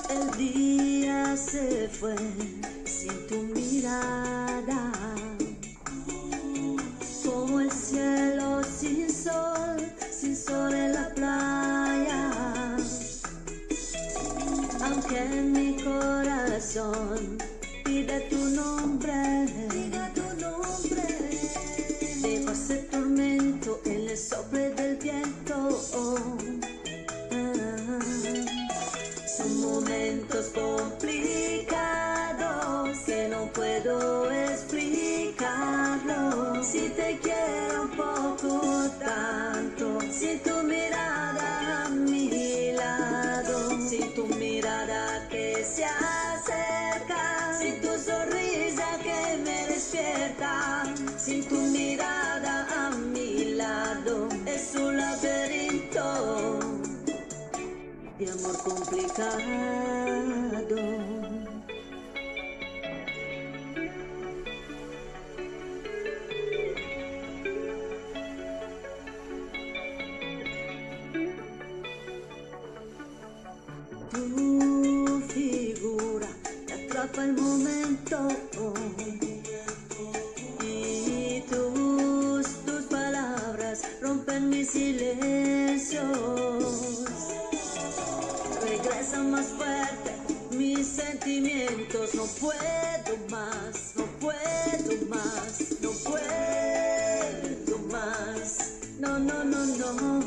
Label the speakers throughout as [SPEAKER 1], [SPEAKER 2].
[SPEAKER 1] El día se fue sin tu mirada, como el cielo sin sol en la playa. Aunque en mi corazón pide tu nombre, dejo ese tormento en el soplo del viento. Son momentos complicados que no puedo explicarlo. Si te quiero un poco tanto, sin tu mirada a mi lado, sin tu mirada que se acerca, sin tu sonrisa que me despierta, sin tu mirada a mi lado, es un laberinto de amor complicado. Tu figura me atrapa el momento y tus palabras rompen mis silencios. Regresan más fuerte mis sentimientos. No puedo más, no puedo más, no puedo más. No, no, no, no.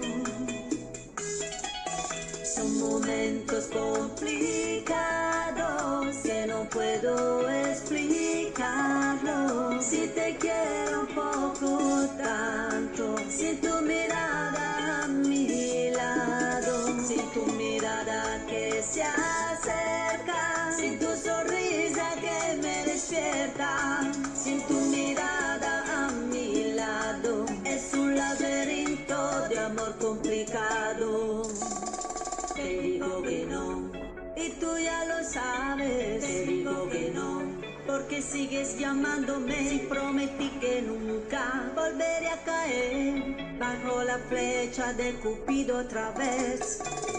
[SPEAKER 1] Son momentos complicados que no puedo explicarlo. Si te quiero un poco tanto, sin tu mirada a mi lado, sin tu mirada que se acerca, sin tu sonrisa que me despierta, sin tu mirada a mi lado, es un laberinto de amor complicado. Te digo que no, y tú ya lo sabes. Te digo que no, porque sigues llamándome. Y prometí que nunca volveré a caer bajo la flecha de Cupido otra vez.